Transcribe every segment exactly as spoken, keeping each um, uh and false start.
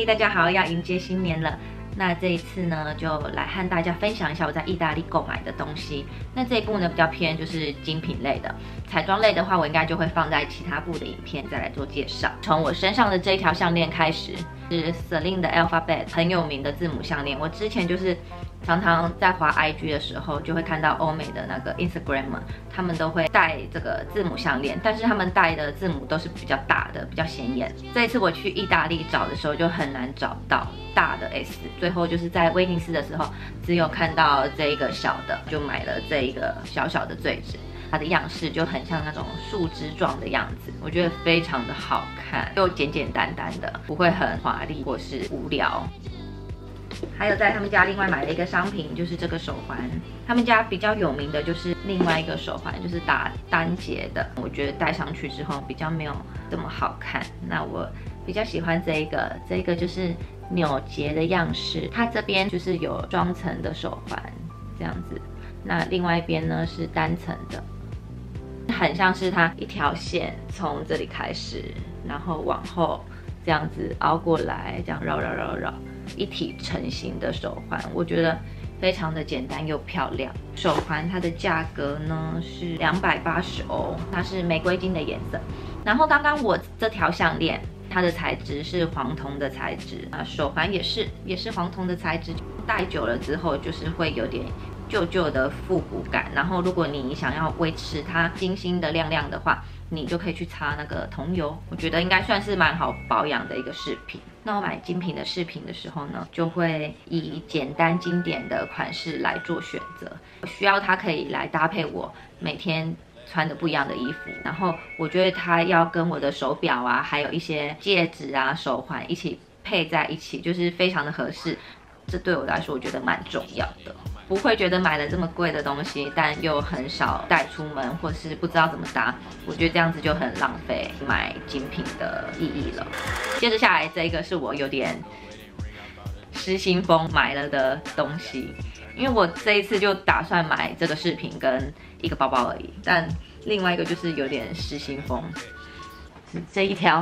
大家好，要迎接新年了。那这一次呢，就来和大家分享一下我在意大利购买的东西。那这一部呢比较偏就是精品类的，彩妆类的话，我应该就会放在其他部的影片再来做介绍。从我身上的这一条项链开始，是 Celine 的 Alphabet 很有名的字母项链。我之前就是常常在滑 I G 的时候，就会看到欧美的那个 Instagrammer， 他们都会戴这个字母项链，但是他们戴的字母都是比较大的，比较显眼。这一次我去意大利找的时候，就很难找到大的 S， 最后就是在威尼斯的时候，只有看到这一个小的，就买了这一个小小的坠子。它的样式就很像那种树枝状的样子，我觉得非常的好看，又简简单单的，不会很华丽或是无聊。还有在他们家另外买了一个商品，就是这个手环。他们家比较有名的就是另外一个手环，就是打单节的，我觉得戴上去之后比较没有这么好看。那我比较喜欢这一个，这一个就是扭结的样式，它这边就是有双层的手环这样子，那另外一边呢是单层的。很像是它一条线从这里开始，然后往后这样子凹过来，这样绕绕绕绕，一体成型的手环，我觉得非常的简单又漂亮。手环它的价格呢是两百八十欧，它是玫瑰金的颜色。然后刚刚我这条项链，它的材质是黄铜的材质啊，手环也是也是黄铜的材质，戴久了之后就是会有点旧旧的复古感，然后如果你想要维持它金星的亮亮的话，你就可以去擦那个桐油，我觉得应该算是蛮好保养的一个饰品。那我买精品的饰品的时候呢，就会以简单经典的款式来做选择，需要它可以来搭配我每天穿的不一样的衣服，然后我觉得它要跟我的手表啊，还有一些戒指啊、手环一起配在一起，就是非常的合适。这对我来说，我觉得蛮重要的。不会觉得买了这么贵的东西，但又很少带出门，或是不知道怎么搭，我觉得这样子就很浪费买精品的意义了。接着下来这一个是我有点失心疯买了的东西，因为我这一次就打算买这个饰品跟一个包包而已，但另外一个就是有点失心疯，这一条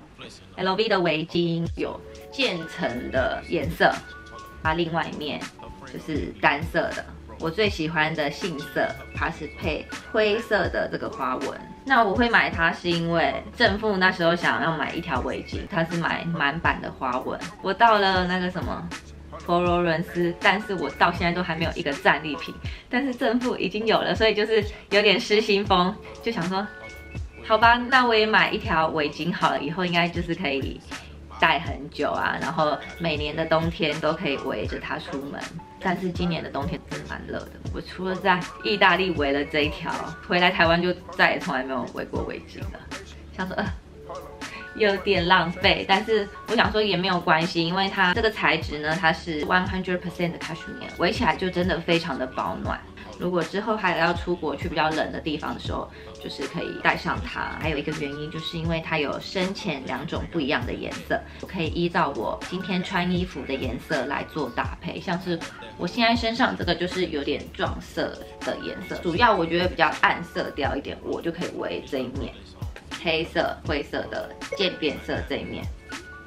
L V 的围巾有渐层的颜色，它另外一面就是单色的，我最喜欢的杏色，它是配灰色的这个花纹。那我会买它是因为正负那时候想要买一条围巾，它是买满版的花纹。我到了那个什么佛罗伦斯，但是我到现在都还没有一个战利品，但是正负已经有了，所以就是有点失心疯，就想说，好吧，那我也买一条围巾好了，以后应该就是可以戴很久啊，然后每年的冬天都可以围着它出门。但是今年的冬天真的蛮热的，我除了在意大利围了这一条，回来台湾就再也从来没有围过围巾了。想说呃有点浪费，但是我想说也没有关系，因为它这个材质呢，它是百分之百 的 cashmere， 围起来就真的非常的保暖。如果之后还要出国去比较冷的地方的时候，就是可以带上它。还有一个原因，就是因为它有深浅两种不一样的颜色，我可以依照我今天穿衣服的颜色来做搭配。像是我现在身上这个就是有点撞色的颜色，主要我觉得比较暗色调一点，我就可以围这一面黑色、灰色的渐变色这一面。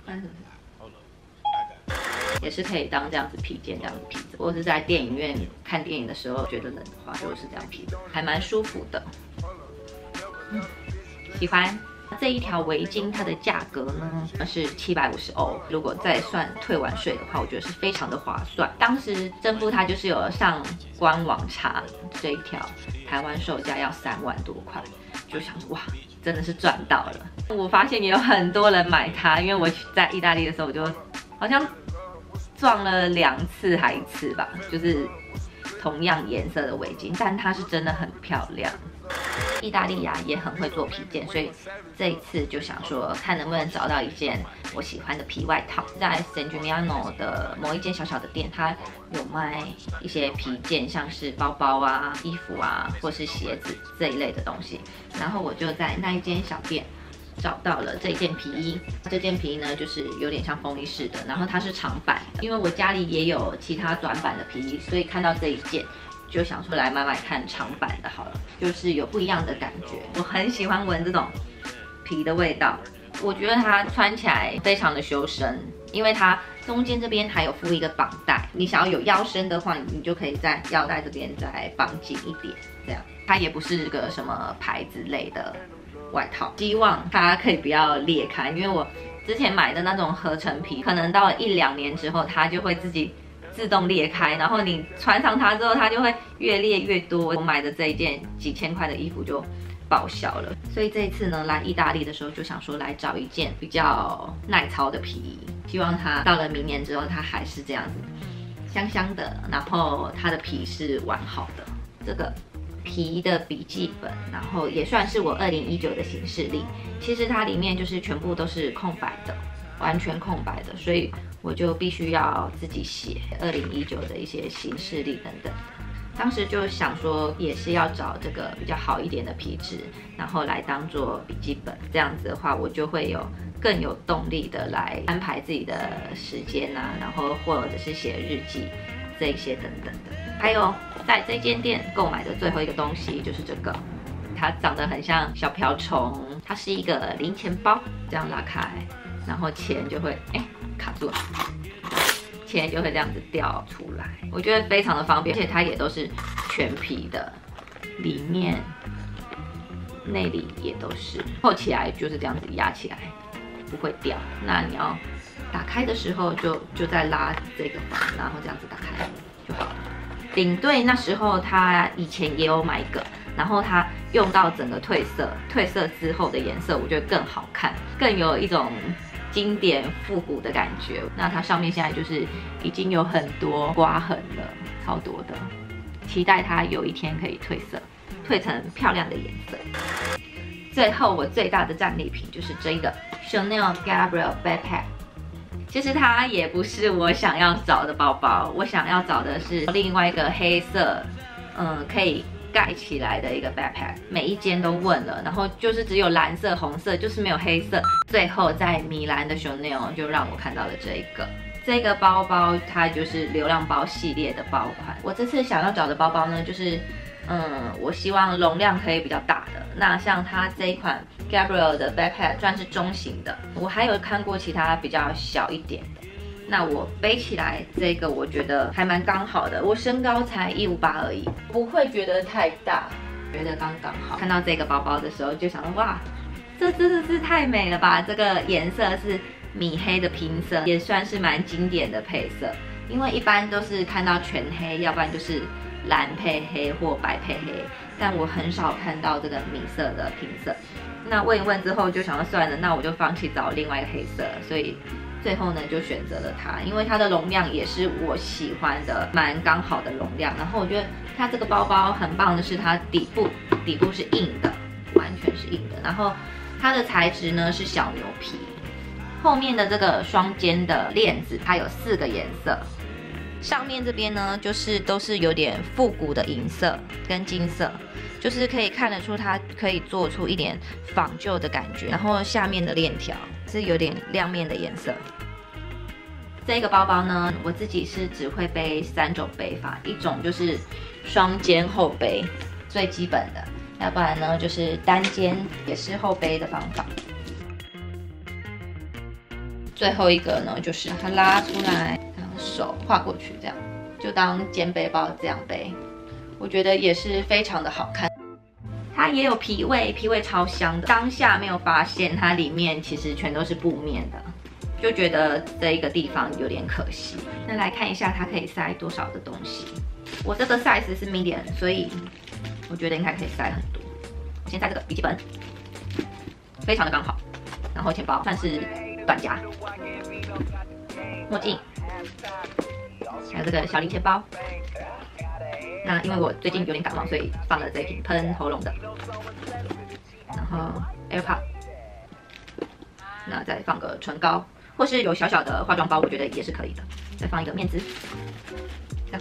也是可以当这样子披肩这样子披着，或是在电影院看电影的时候觉得冷的话，就是这样披着，还蛮舒服的。嗯，喜欢。这一条围巾它的价格呢是七百五十欧，如果再算退完税的话，我觉得是非常的划算。当时正负它就是有上官网查这一条，台湾售价要三万多块，就想说哇，真的是赚到了。我发现也有很多人买它，因为我在意大利的时候，我就好像撞了两次还一次吧，就是同样颜色的围巾，但它是真的很漂亮。意大利呀、啊、也很会做皮件，所以这一次就想说看能不能找到一件我喜欢的皮外套。在 San Gimignano 的某一间小小的店，它有卖一些皮件，像是包包啊、衣服啊，或是鞋子这一类的东西。然后我就在那一间小店找到了这件皮衣，这件皮衣呢就是有点像风衣式的，然后它是长版的，因为我家里也有其他短版的皮衣，所以看到这一件就想说来买买看长版的好了，就是有不一样的感觉。我很喜欢闻这种皮的味道，我觉得它穿起来非常的修身， 因为它中间这边还有附一个绑带，你想要有腰身的话，你就可以在腰带这边再绑紧一点，这样。它也不是个什么牌子类的外套，希望它可以不要裂开，因为我之前买的那种合成皮，可能到了一两年之后，它就会自己自动裂开，然后你穿上它之后，它就会越裂越多。我买的这一件几千块的衣服就报销了，所以这一次呢，来意大利的时候就想说来找一件比较耐操的皮衣，希望它到了明年之后，它还是这样子香香的，然后它的皮是完好的。这个皮的笔记本，然后也算是我二零一九的行事历。其实它里面就是全部都是空白的，完全空白的，所以我就必须要自己写二零一九的一些行事历等等。当时就想说，也是要找这个比较好一点的皮质，然后来当做笔记本。这样子的话，我就会有更有动力的来安排自己的时间啊，然后或者是写日记这一些等等的。还有在这间店购买的最后一个东西就是这个，它长得很像小瓢虫，它是一个零钱包，这样拉开，然后钱就会哎卡住了。钱就会这样子掉出来，我觉得非常的方便，而且它也都是全皮的，里面、内里也都是，扣起来就是这样子压起来，不会掉。那你要打开的时候就就再拉这个环，然后这样子打开就好了。领队那时候他以前也有买一个，然后他用到整个褪色，褪色之后的颜色我觉得更好看，更有一种经典复古的感觉。那它上面现在就是已经有很多刮痕了，超多的，期待它有一天可以褪色，褪成漂亮的颜色。最后我最大的战利品就是这个 Chanel Gabrielle Backpack。其实它也不是我想要找的包包，我想要找的是另外一个黑色，嗯，可以盖起来的一个 backpack， 每一间都问了，然后就是只有蓝色、红色，就是没有黑色。最后在米兰的 Chanel 就让我看到了这一个，这个包包它就是流浪包系列的包款。我这次想要找的包包呢，就是嗯，我希望容量可以比较大的。那像它这一款 Gabrielle 的 backpack 算是中型的，我还有看过其他比较小一点的。那我背起来这个，我觉得还蛮刚好的。我身高才一五八而已，不会觉得太大，觉得刚刚好。看到这个包包的时候，就想到哇，这真的是太美了吧！这个颜色是米黑的拼色，也算是蛮经典的配色。因为一般都是看到全黑，要不然就是蓝配黑或白配黑，但我很少看到这个米色的拼色。那问一问之后，就想要算了，那我就放弃找另外一个黑色，所以最后呢就选择了它，因为它的容量也是我喜欢的，蛮刚好的容量。然后我觉得它这个包包很棒的是它底部底部是硬的，完全是硬的。然后它的材质呢是小牛皮，后面的这个双肩的链子它有四个颜色。上面这边呢，就是都是有点复古的银色跟金色，就是可以看得出它可以做出一点仿旧的感觉。然后下面的链条是有点亮面的颜色。这个包包呢，我自己是只会背三种背法，一种就是双肩后背，最基本的；要不然呢就是单肩，也是后背的方法。最后一个呢，就是它拉出来。手画过去，这样就当肩背包这样背，我觉得也是非常的好看。它也有皮味，皮味超香的。当下没有发现它里面其实全都是布面的，就觉得这一个地方有点可惜。那来看一下它可以塞多少的东西。我这个 size 是 medium， 所以我觉得应该可以塞很多。先塞这个笔记本，非常的刚好。然后钱包算是短夹，墨镜。还有这个小零钱包，那因为我最近有点感冒，所以放了这一瓶喷喉咙的，然后 AirPod， 那再放个唇膏，或是有小小的化妆包，我觉得也是可以的。再放一个面纸，这样，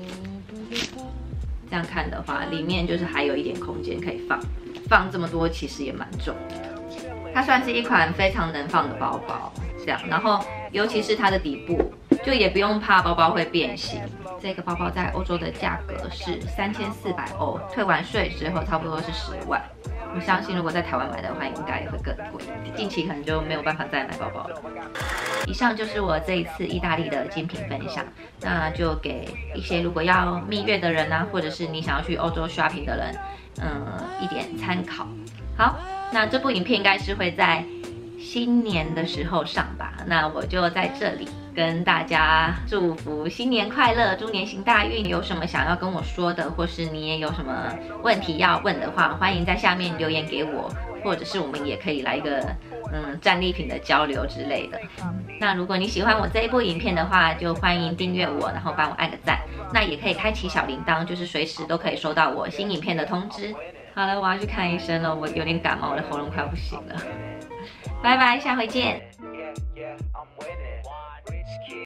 这样看的话，里面就是还有一点空间可以放，放这么多其实也蛮重的。它算是一款非常能放的包包，这样，然后尤其是它的底部。就也不用怕包包会变形。这个包包在欧洲的价格是三千四百欧，退完税之后差不多是十万。我相信如果在台湾买的话，应该也会更贵。近期可能就没有办法再买包包了。 以上就是我这一次意大利的精品分享，那就给一些如果要蜜月的人啊，或者是你想要去欧洲 shopping 的人，嗯，一点参考。好，那这部影片应该是会在新年的时候上吧，那我就在这里跟大家祝福新年快乐，猪年行大运。有什么想要跟我说的，或是你也有什么问题要问的话，欢迎在下面留言给我，或者是我们也可以来一个嗯战利品的交流之类的。那如果你喜欢我这一部影片的话，就欢迎订阅我，然后帮我按个赞。那也可以开启小铃铛，就是随时都可以收到我新影片的通知。好了，我要去看医生了，我有点感冒，我的喉咙快不行了。拜拜，下回见。Yeah, yeah, I'm with it.